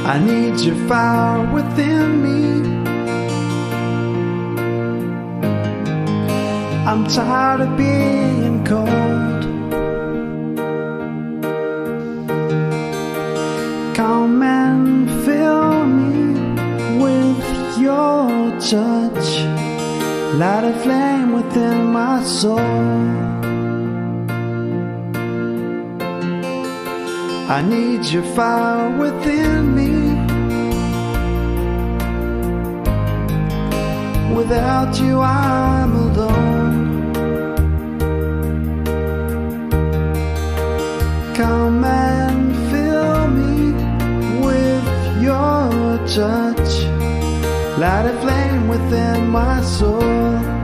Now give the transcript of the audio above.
I need your fire within me. I'm tired of being cold. Come and fill me with your touch. Light a flame within my soul. I need your fire within me. Without you I'm alone. Come and fill me with your touch. Light a flame within my soul.